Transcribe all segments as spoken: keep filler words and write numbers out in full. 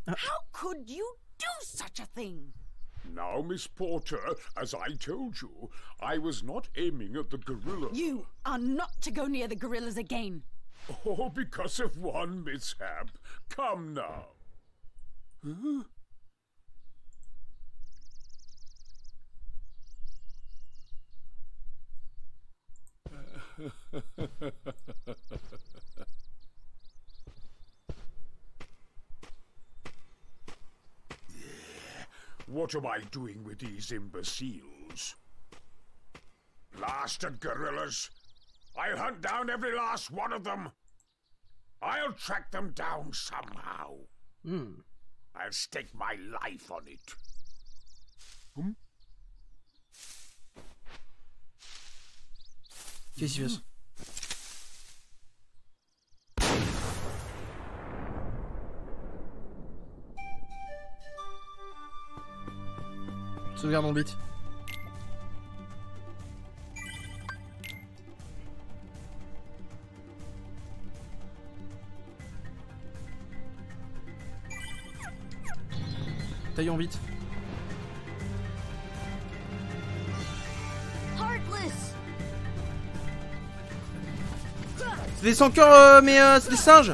How could you do such a thing? Now, Miss Porter, as I told you, I was not aiming at the gorilla. You are not to go near the gorillas again. Oh, because of one mishap. Come now. Huh? What am I doing with these imbeciles? Blasted gorillas! I'll hunt down every last one of them! I'll track them down somehow. Hmm. I'll stake my life on it. Hmm? Qu'est-ce qui se passe? Sauvegarde mon bit. Taillons vite. C'est des sans cœurs, euh, mais euh, c'est des singes.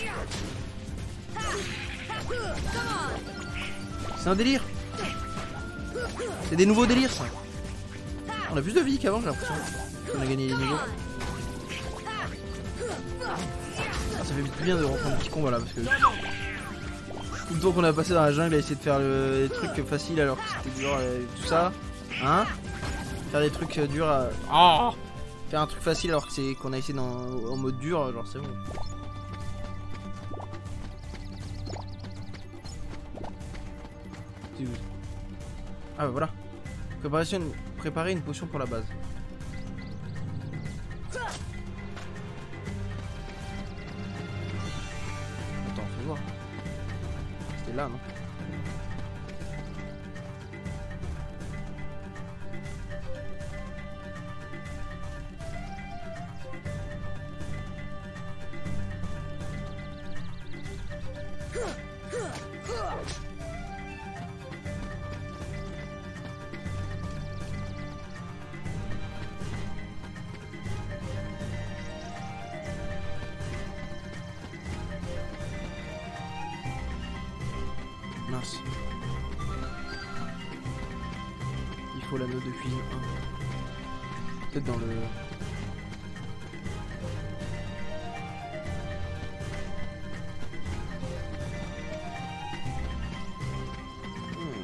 C'est un délire. C'est des nouveaux délires ça. On a plus de vie qu'avant, j'ai l'impression. On a gagné les niveaux. Ah, ça fait du bien de rentrer un petit combat là parce que tout le temps qu'on a passé dans la jungle à essayer de faire le, les trucs faciles alors que c'était dur et tout ça. Hein? Faire des trucs durs à... Oh, faire un truc facile alors que c'est qu'on a essayé dans, en mode dur, genre c'est bon. Ah bah voilà. Préparation, préparer une potion pour la base. Attends, fais voir. C'était là, non? Mince. Il faut l'anneau de cuisine un. Peut-être dans le... Hmm.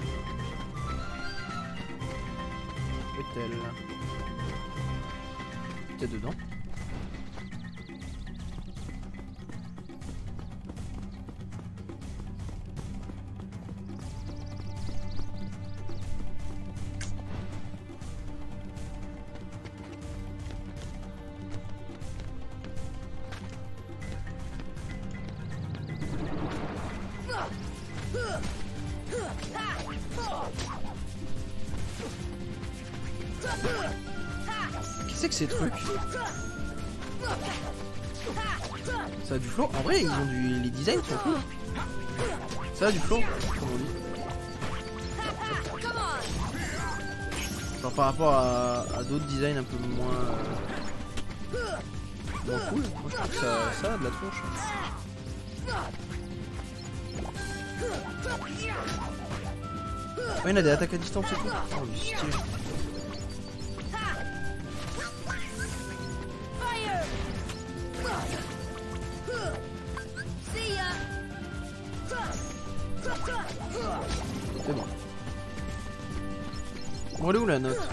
Est-elle? Peut-être dedans. Qu'est-ce que c'est que ces trucs? Ça a du flow. En vrai, ils ont du... les designs sont cool. Ça a du flow, comme on dit. Genre par rapport à, à d'autres designs un peu moins... Euh... moins cool. Moi je trouve que ça, ça a de la tronche. Ouais, il y en a des attaques à distance et tout. Oh, mais c'est stylé. C'est bon. Bon, elle est où la note?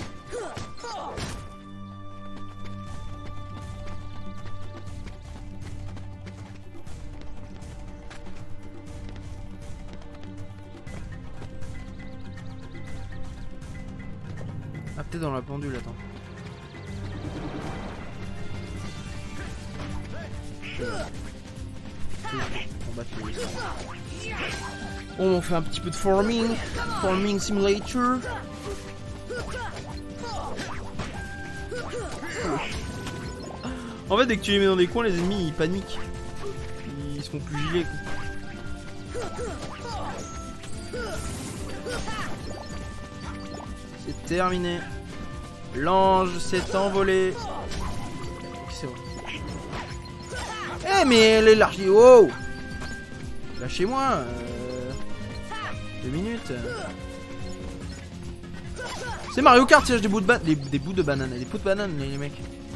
Ah, peut-être dans la pendule, attends. On bat les... On fait un petit peu de farming. Farming simulator. En fait, dès que tu les mets dans des coins, les ennemis ils paniquent. Ils se font plus gilet. C'est terminé. L'ange s'est envolé. C'est bon. Eh mais les larges. Wow. Lâchez-moi. Euh... Deux minutes. C'est Mario Kart, tirage des bouts de banane. Des, des bouts de banane. Des pots de banane les, les mecs.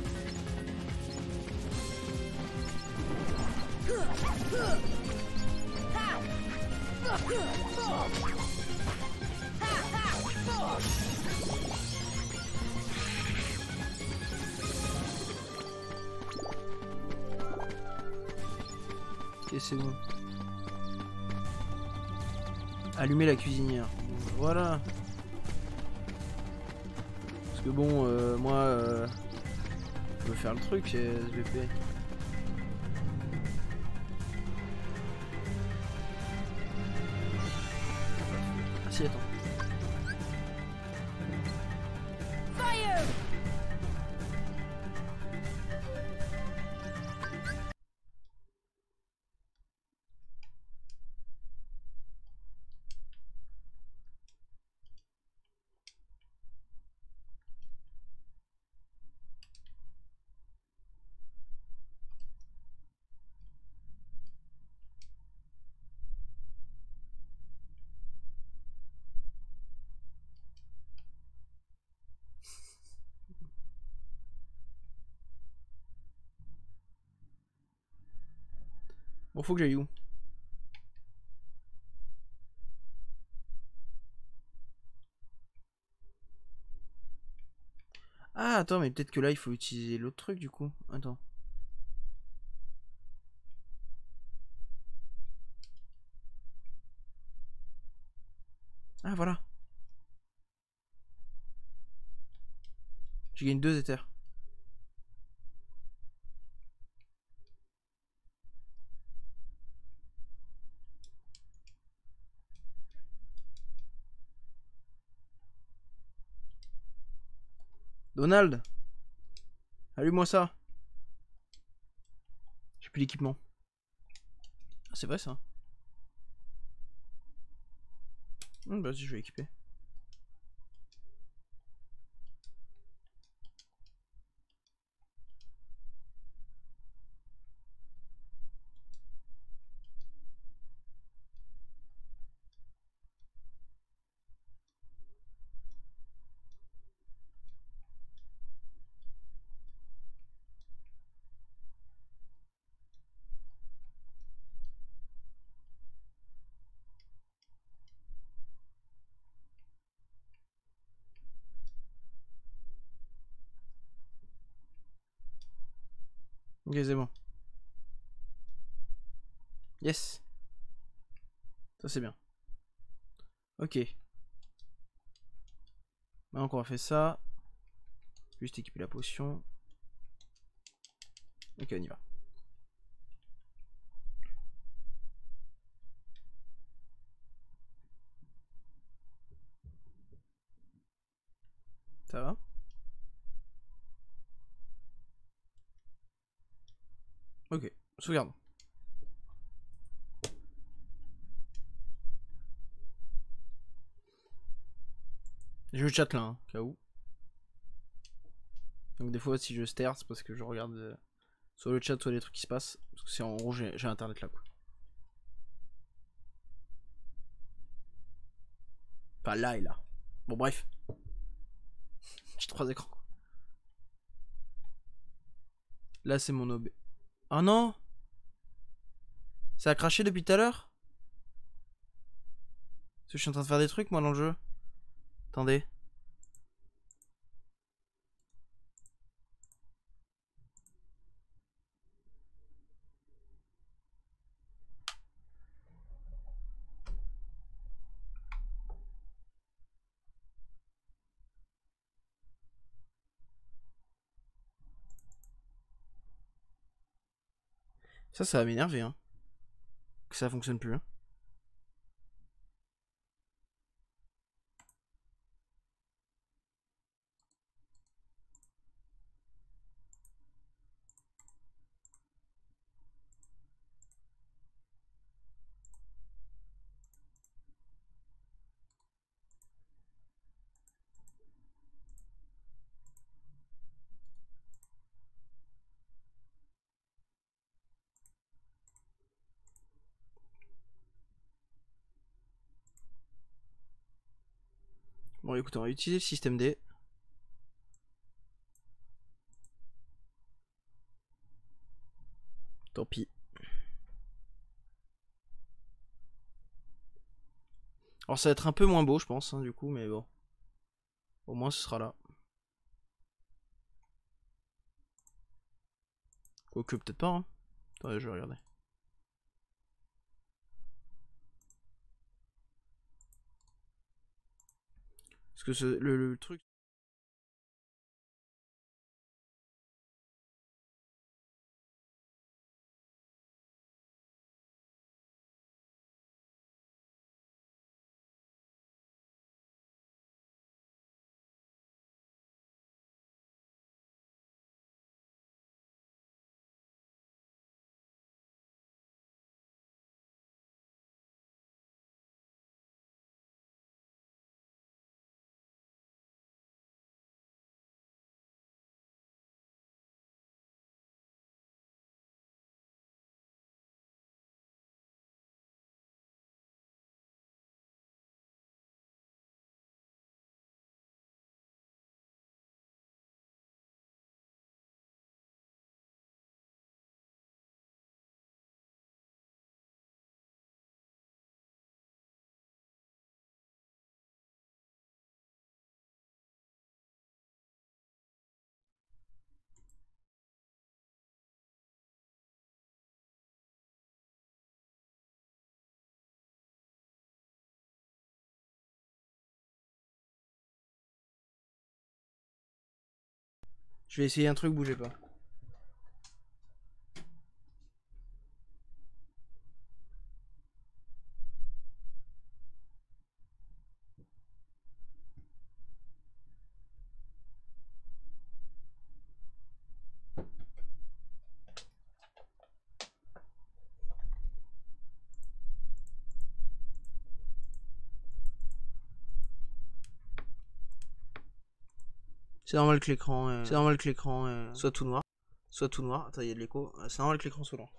Ok, c'est bon. Allumer la cuisinière. Voilà. Parce que bon, euh, moi, euh, je veux faire le truc, euh, S V P. Ah si, attends. Bon, faut que j'aille où? Ah, attends, mais peut-être que là, il faut utiliser l'autre truc, du coup. Attends. Ah, voilà. J'ai gagné deux éthers. Donald, allume-moi ça. J'ai plus d'équipement. Ah, c'est vrai ça. Hum, bah si, je vais équiper. Ok, c'est bon. Yes. Ça c'est bien. Ok. Maintenant qu'on a fait ça, juste équiper la potion. Ok, on y va. Ça va? Ok, sauvegarde. Je le chat là, hein, au cas où. Donc des fois si je stare, c'est parce que je regarde euh, soit le chat, soit les trucs qui se passent. Parce que c'est en gros j'ai internet là quoi. Pas là et là. Bon bref. J'ai trois écrans. Là c'est mon O B. Oh non! Ça a craché depuis tout à l'heure? Parce que je suis en train de faire des trucs moi dans le jeu. Attendez. Ça, ça va m'énerver, hein. Que ça fonctionne plus, hein. Bon écoutez, on va utiliser le système D. Tant pis. Alors ça va être un peu moins beau je pense hein, du coup, mais bon. Au moins ce sera là. Quoique peut-être pas hein. Attendez, je vais regarder. Parce que ce, le, le truc... Je vais essayer un truc, bougez pas. C'est normal que l'écran est... C'est normal que l'écran est... soit tout noir. Soit tout noir. Attends, il y a de l'écho. C'est normal que l'écran soit lent.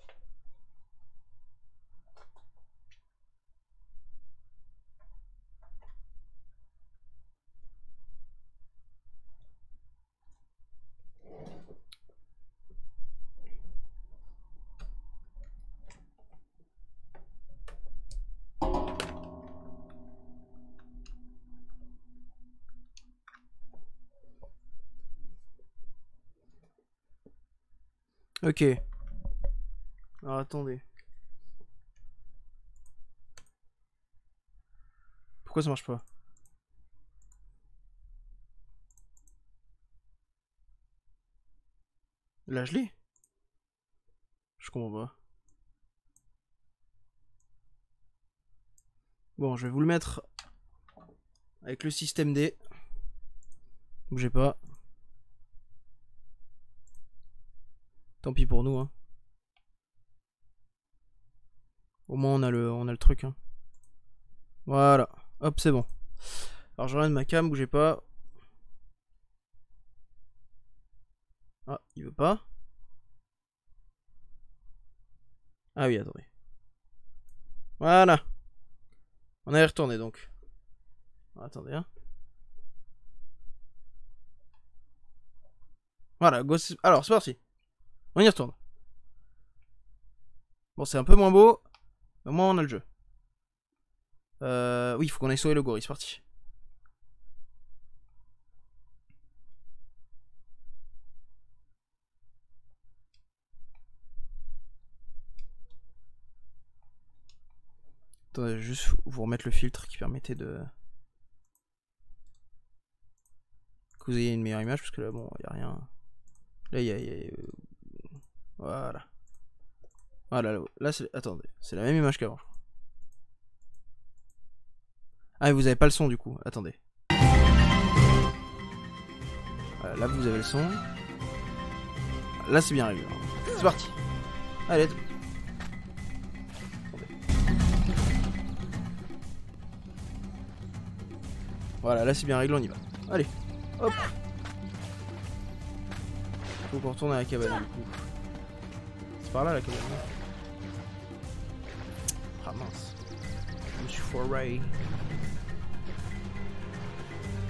Ok. Alors attendez. Pourquoi ça marche pas? Là je l'ai. Je comprends pas. Bon, je vais vous le mettre avec le système D. Bougez pas. Tant pis pour nous, hein. Au moins on a le, on a le truc, hein. Voilà. Hop, c'est bon. Alors je regarde ma cam, bougez pas. Ah, il veut pas. Ah oui, attendez. Voilà. On est retourné donc. Attendez, hein. Voilà, go. Alors, c'est parti. On y retourne. Bon, c'est un peu moins beau. Mais au moins, on a le jeu. Euh, oui, il faut qu'on aille sauver le gorille. C'est parti. Attendez, je vais juste vous remettre le filtre qui permettait de... que vous ayez une meilleure image, parce que là, bon, il n'y a rien. Là, il y a... Y a... Voilà. Voilà, là, là c'est... Attendez, c'est la même image qu'avant, je crois. Ah, mais vous avez pas le son, du coup. Attendez. Voilà, là, vous avez le son. Là, c'est bien réglé. C'est parti. Allez. Voilà, là c'est bien réglé, on y va. Allez, hop. Faut qu'on retourne à la cabane du coup. C'est par là la cabane. Ah mince. Je me suis foiré.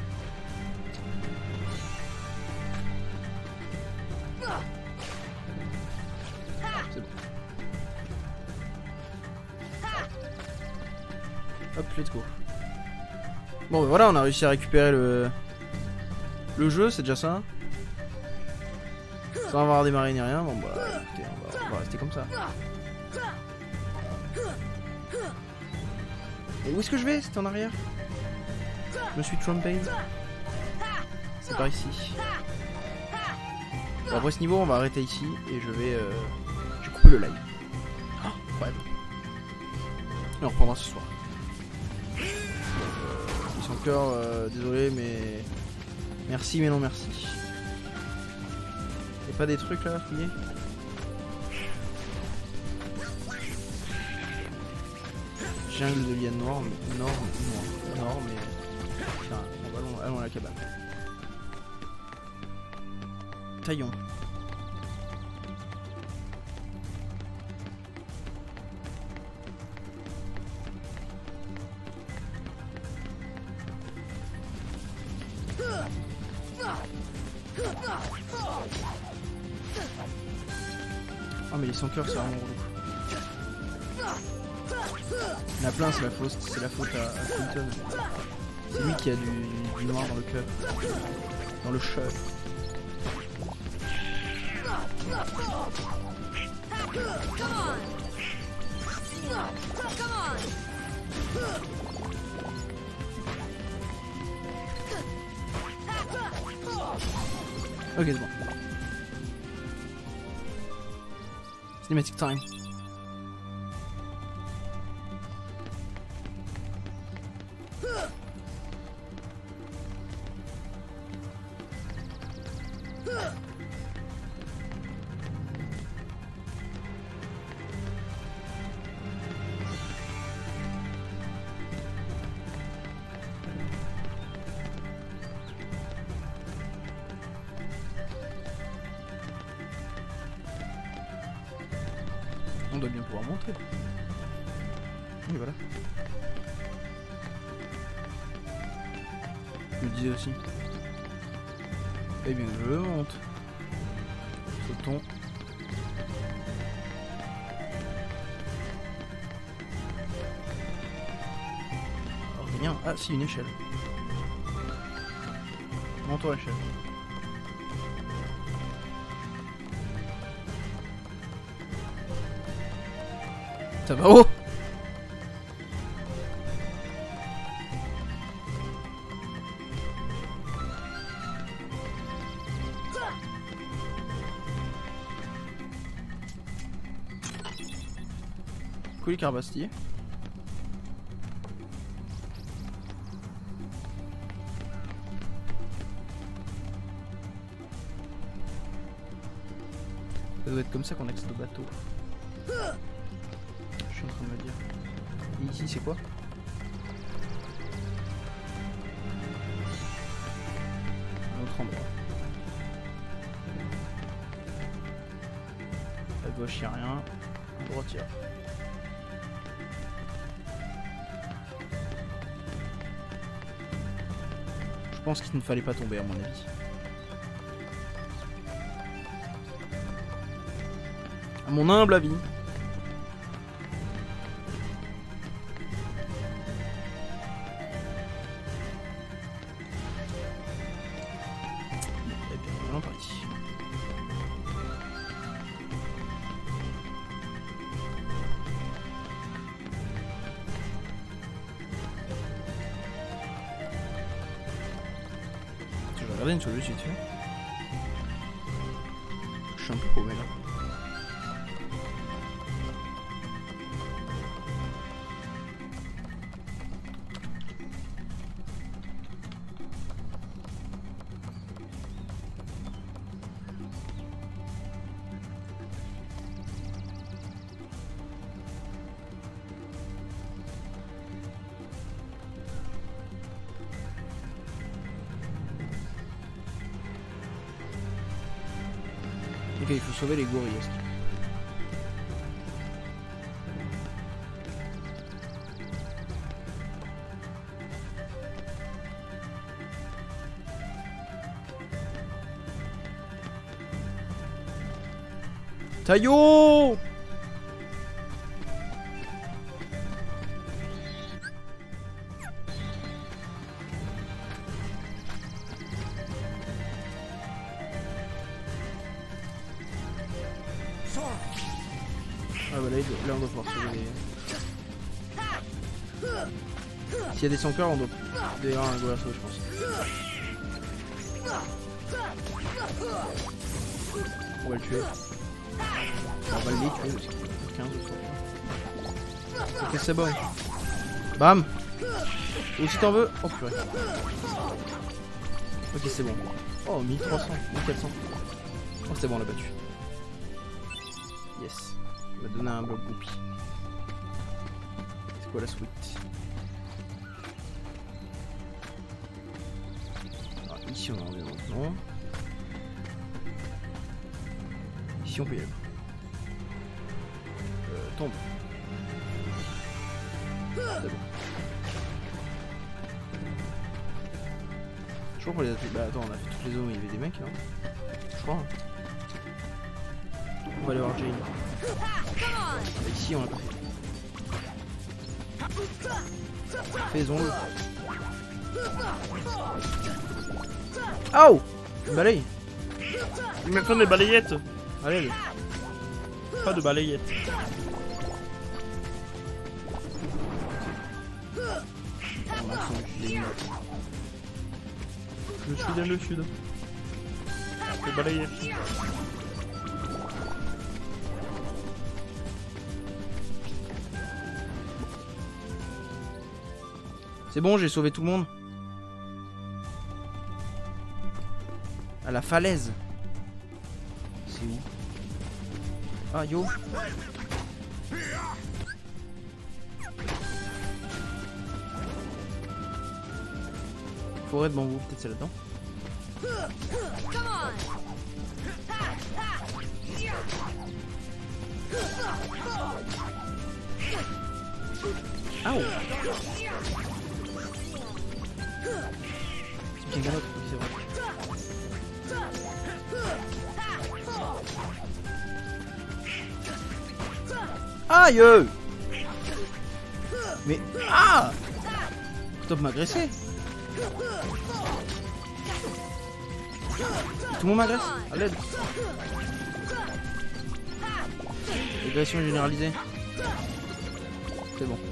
Hop, let's go. Bon bah voilà, on a réussi à récupérer le le jeu, c'est déjà ça. Sans avoir démarré ni rien, bon bah écoutez, on va, on va rester comme ça. Et où est-ce que je vais? C'est en arrière. Je me suis trompé. C'est par ici. Bon, après ce niveau, on va arrêter ici et je vais, euh, je vais couper le live. Oh, incroyable. Et on reprendra ce soir. Ils sont cœur, euh, désolé, mais merci, mais non merci. Y'a pas des trucs là à fouiller? Jungle de liane noire, mais nord, noir, nord, mais enfin, allons, allons à la cabane. Taillons. Oh mais les sans cœur c'est vraiment relou. La plainte c'est la faute, c'est la faute à, à Clinton. C'est lui qui a du, du noir dans le cœur. Dans le cheveu. Ok, c'est bon. Cinematic time. On doit bien pouvoir monter. Et voilà. Je me disais aussi. Eh bien, je monte. Sautons. Alors, rien. Ah, si, une échelle. Montons à l'échelle. Ça va haut. Cool Carbastille. Ça doit être comme ça qu'on accède au bateau. Je suis en train de me dire. Et ici c'est quoi? Un autre endroit. À gauche y'a rien. À droite y'a. Je pense qu'il ne fallait pas tomber à mon avis. À mon humble avis. Eh bien, allons par ici. Je vais regarder une chose dessus. Je suis un peu paumé là. Ok, il faut sauver les gorilles. Taillot! Là, là on doit pouvoir sauver les... S'il y a des sans cœur, on doit d'ailleurs un goal à sauver, je pense. On va le tuer. On va le tuer parce qu'il faut quinze autres. Ok, c'est bon. Bam. Et si t'en veux. Oh purée. Ok, c'est bon. Oh, mille trois cents, mille quatre cents. Oh, c'est bon, on l'a battu. Yes. On va donner un bloc groupie. C'est quoi la suite? Ah, ici on en revient maintenant. Ici on peut y aller. Euh, tombe. C'est bon. Toujours pour les attaques. Bah attends, on a fait toutes les zones où il y avait des mecs là. Je crois. Hein. On va aller voir Jane. Bah, ici on l'a pas fait. Faisons-le. Oh! Balaye! Il me faut des balayettes! Allez, allez. Pas de balayettes. Je suis dans le sud. Des balayettes. C'est bon, j'ai sauvé tout le monde. À la falaise. C'est où? Ah yo. Forêt de bambou, peut-être c'est là-dedans. Ah oh. C'est quelqu'un d'autre, oui, c'est vrai. Aïe! Mais ah! Stop m'agresser! Tout le monde m'agresse? À l'aide! Agression généralisée. C'est bon.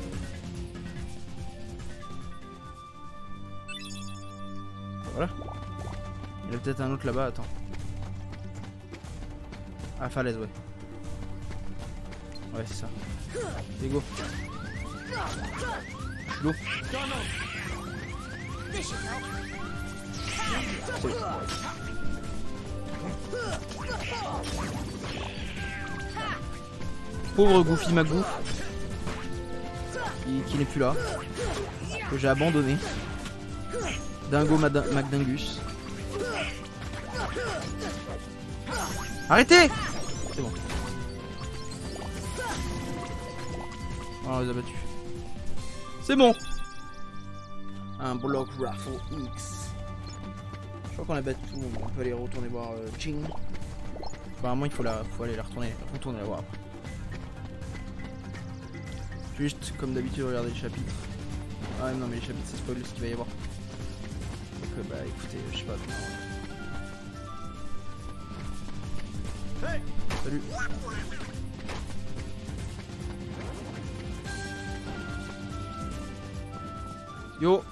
Voilà. Il y a peut-être un autre là-bas, attends. Ah, falaise, ouais. Ouais, c'est ça. Allez, go. Go. Pauvre Goofy McGoof qui, qui n'est plus là, que j'ai abandonné. Dingo McDingus. Arrêtez! C'est bon. Oh, on les a battus. C'est bon! Un bloc Raffle X. Je crois qu'on a battu tout le monde. On peut aller retourner voir euh, Jing. Apparemment, il faut, la, faut aller la retourner, retourner la voir après. Juste comme d'habitude, regarder les chapitres. Ah non, mais les chapitres, ça spoil ce qu'il va y avoir. Donc, euh, bah écoutez, je sais pas. Salut! Yo!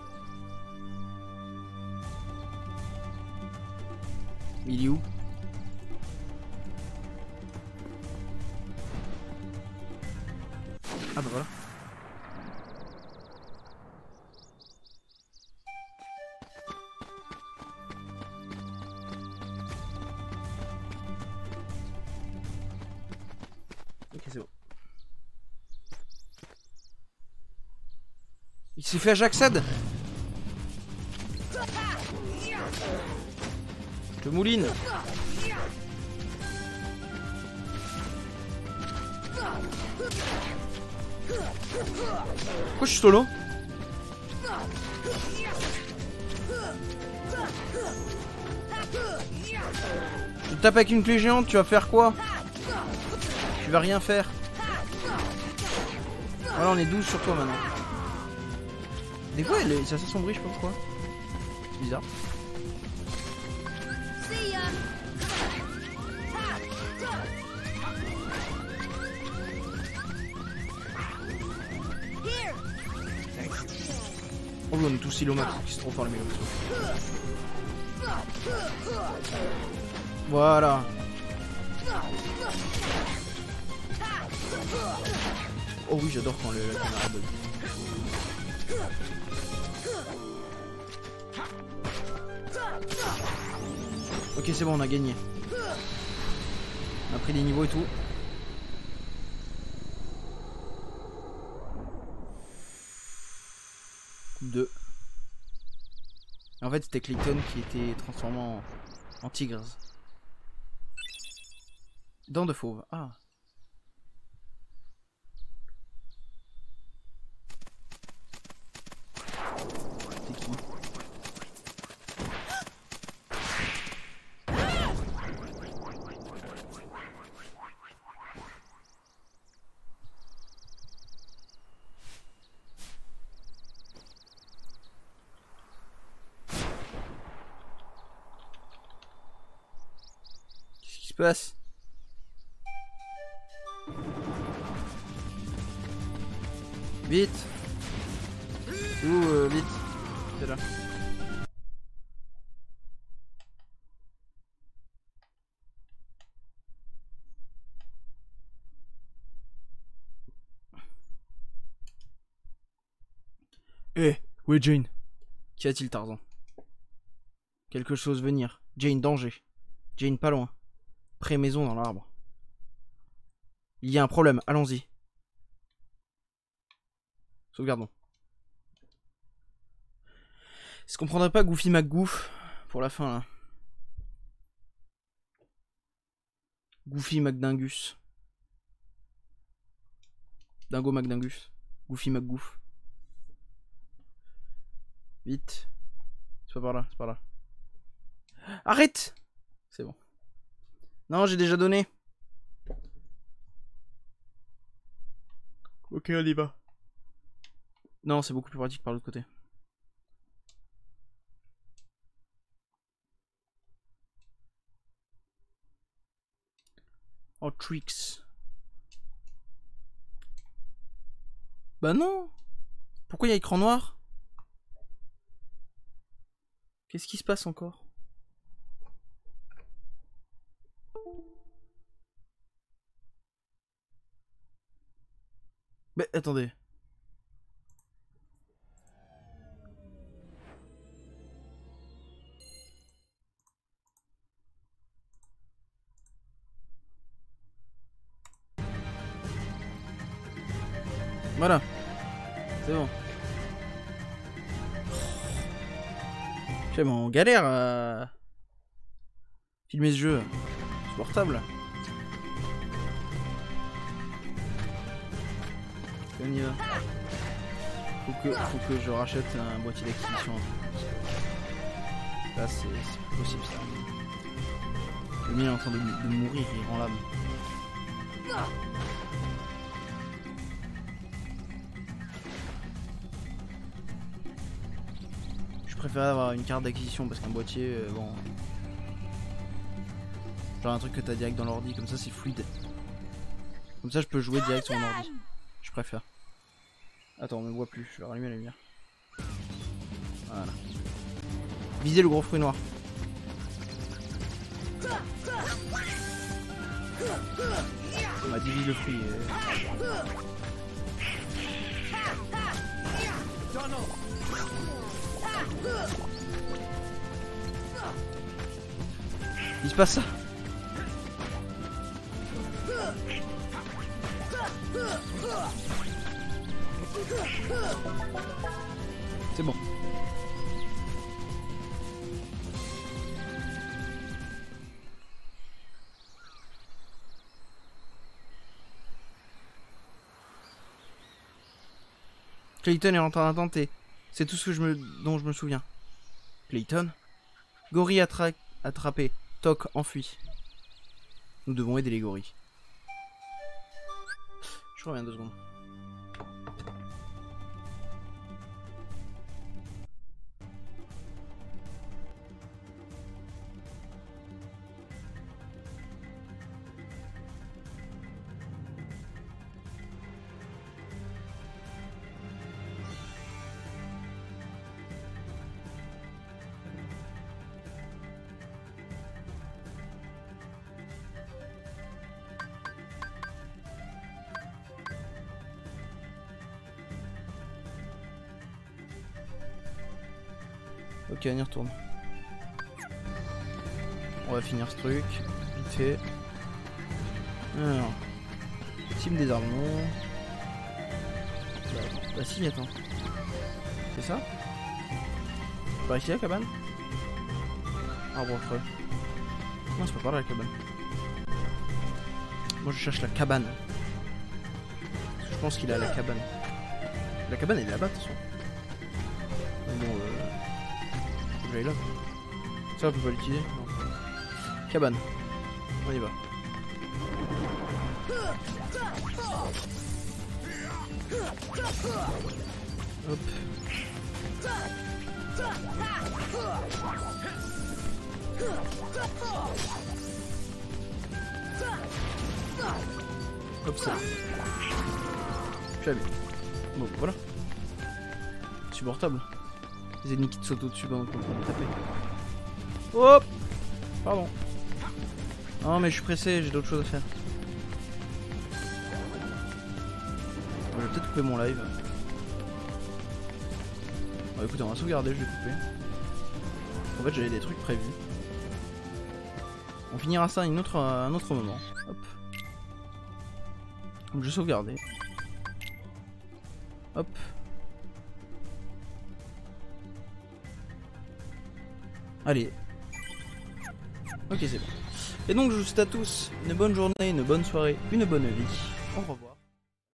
Il est où? Ah bah voilà. Ok, c'est bon. Il s'est fait à j'accède. Je te mouline. Pourquoi je suis solo? Je te tape avec une clé géante, tu vas faire quoi? Tu vas rien faire. Voilà, on est douze sur toi maintenant. Des fois, ça s'assombrit, je sais pas pourquoi. C'est bizarre. Oh, on est tous îlots max, qui se trop fort les mélos. Voilà. Oh oui, j'adore quand le, la caméra bug. Ok, c'est bon, on a gagné. On a pris des niveaux et tout. deux. En fait, c'était Clayton qui était transformé en, en tigre. Dents de fauve. Ah. C'est qui? Qu'est-ce qui se passe? Vite! C'est où, euh, vite? C'est là. Eh, où est Jane? Qu'y a-t-il, Tarzan? Quelque chose venir. Jane, danger. Jane, pas loin. Près maison dans l'arbre. Il y a un problème, allons-y. Sauvegardons. Est-ce qu'on prendrait pas Goofy McGoof pour la fin là? Goofy McDingus. Dingo McDingus. Goofy McGoof. Vite. C'est pas par là, c'est par là. Arrête! C'est bon. Non, j'ai déjà donné. Ok, on y va. Non, c'est beaucoup plus pratique par l'autre côté. Oh, tricks. Bah non. Pourquoi il y a écran noir? Qu'est-ce qui se passe encore? Mais attendez. Voilà. C'est bon. J'ai mon galère à filmer ce jeu. Supportable. On y va. Faut que, faut que je rachète un boîtier d'acquisition. Là c'est plus possible ça. Le mien est en train de, de mourir, il rend l'âme. Je préfère avoir une carte d'acquisition parce qu'un boîtier, euh, bon... Genre un truc que t'as direct dans l'ordi, comme ça c'est fluide. Comme ça je peux jouer direct sur mon ordi. Je préfère. Attends, on me voit plus, je vais rallumer la lumière. Voilà. Visez le gros fruit noir. On m'a divisé le fruit. Euh... Il se passe ça. C'est bon. Clayton est en train de tenter. C'est tout ce que je me... dont je me souviens. Clayton? Gorille attra... attrapé. Toc enfui. Nous devons aider les gorilles. Je reviens deux secondes. Ok, on y retourne. On va finir ce truc, vite fait. Alors, team des armons. Bah, bah si, attends. C'est ça? Par ici la cabane? Arbre creux. Non, c'est pas par là la cabane. Moi je cherche la cabane. Je pense qu'il est à la cabane. La cabane elle est là-bas de toute façon. Mais bon, euh... faut que j'aille là. Ça on peut pas l'utiliser? Non. Cabane. On y va. Hop. Hop ça. Jamais. Bon voilà. Supportable. Les ennemis qui te sautent au-dessus pendant qu'on peut taper. Hop. Pardon. Non mais je suis pressé, j'ai d'autres choses à faire. Je vais peut-être couper mon live. Bon écoutez, on va sauvegarder, je vais couper. En fait j'avais des trucs prévus. On finira ça à une autre, un autre moment. Hop. Donc je vais sauvegarder. Hop. Allez. Ok c'est bon. Et donc je vous souhaite à tous une bonne journée, une bonne soirée, une bonne vie. Au revoir.